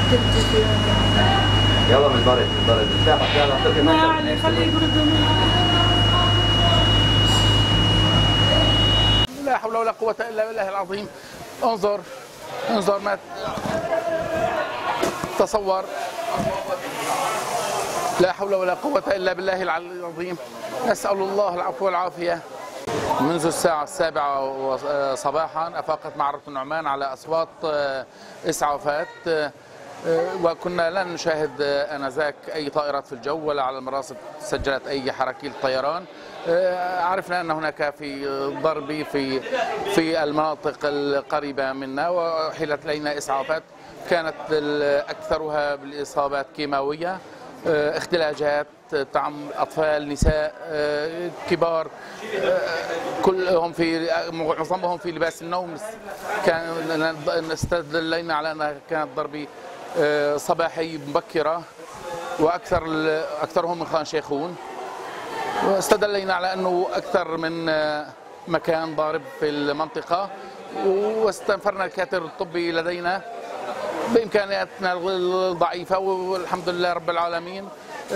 يلا من البرد ما علي خليه يبرد. لا حول ولا قوة إلا بالله العظيم. انظر ما تصور. لا حول ولا قوة إلا بالله العلي العظيم. نسأل الله العفو والعافية. منذ الساعة 7 صباحا أفاقت معرة النعمان على أصوات إسعافات، وكنا لا نشاهد آنذاك أي طائرات في الجو ولا على المراصد سجلت أي حراكيل طيران. عرفنا أن هناك في ضرب في المناطق القريبة منا، وحيلت إلينا إسعافات كانت أكثرها بالإصابات كيماوية، اختلاجات تعم أطفال، نساء، كبار، كلهم معظمهم في لباس النوم. كان استدلينا على أنها كانت ضربة صباحي مبكرة، وأكثرهم من خان شيخون. واستدلينا على أنه أكثر من مكان ضارب في المنطقة، واستنفرنا الكادر الطبي لدينا بإمكانياتنا الضعيفة، والحمد لله رب العالمين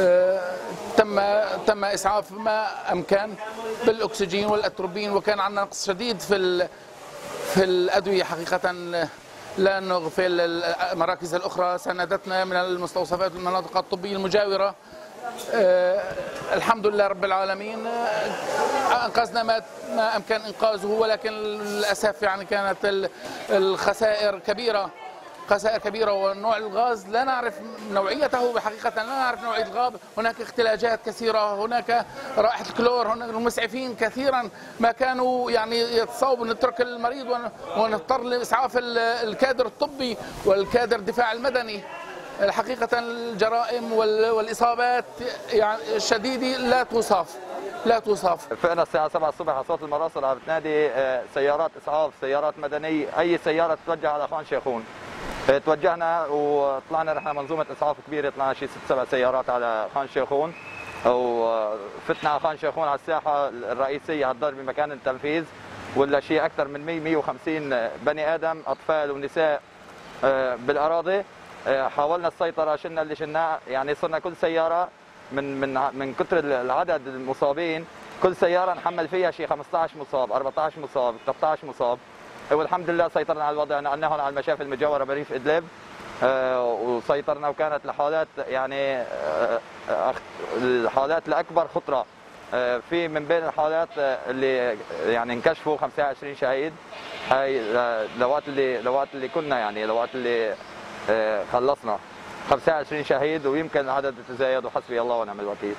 تم إسعاف ما أمكن بالأكسجين والأتروبين. وكان عندنا نقص شديد في الأدوية حقيقة، لا نغفل المراكز الأخرى ساندتنا من المستوصفات والمناطق الطبية المجاورة. الحمد لله رب العالمين أنقذنا ما أمكن إنقاذه، ولكن للأسف يعني كانت الخسائر كبيرة، ونوع الغاز لا نعرف نوعيته بحقيقة، لا نعرف نوعية الغاز. هناك اختلاجات كثيرة، هناك رائحة كلور، هناك المسعفين كثيرا ما كانوا يعني يتصاوبوا نترك المريض ونضطر لإسعاف الكادر الطبي والكادر الدفاع المدني. حقيقة الجرائم والإصابات يعني الشديدة لا توصف. فقنا الساعة 7 الصبح على صوت المراصد عم بتنادي سيارات إسعاف، سيارات مدنية، أي سيارة تتوجه على خان شيخون. توجهنا وطلعنا نحن منظومة إسعاف كبيرة، طلعنا شي 6-7 سيارات على خان شيخون، وفتنا على خان شيخون على الساحة الرئيسية على الضرب بمكان التنفيذ، ولا شيء أكثر من 150 بني آدم، أطفال ونساء بالأراضي. حاولنا السيطرة، شلنا اللي شلناه، يعني صرنا كل سيارة من كثر العدد المصابين كل سيارة نحمل فيها شيء 15 مصاب، 14 مصاب، 13 مصاب. والحمد لله سيطرنا على الوضع، نقلناهم على المشافي المجاورة بريف إدلب، وسيطرنا. وكانت الحالات يعني الحالات الأكبر خطرة. في من بين الحالات اللي يعني انكشفوا 25 شهيد. هاي لوقت اللي كنا يعني لوقت اللي خلصنا 25 شهيد، ويمكن العدد يتزايد، وحسبي الله ونعم الوكيل.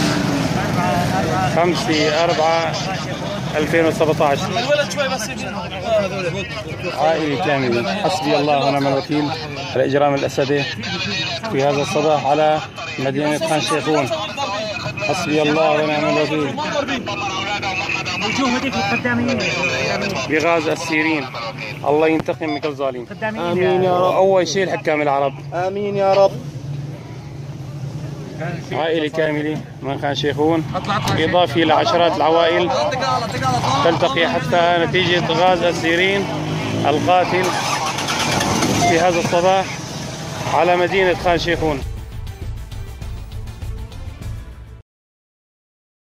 5/4/2017 عائلي كامل، حسبي الله ونعم الوكيل على إجرام الأسدي في هذا الصباح على مدينة خان شيخون. حسبي الله ونعم الوكيل. بغاز السيرين. الله ينتقم من كل ظالم. آمين يا رب. أول شيء الحكام العرب. آمين يا رب. عائلة كاملة من خان شيخون، إضافي لعشرات العوائل تلتقي حتى نتيجة غاز السيرين القاتل في هذا الصباح على مدينة خان شيخون.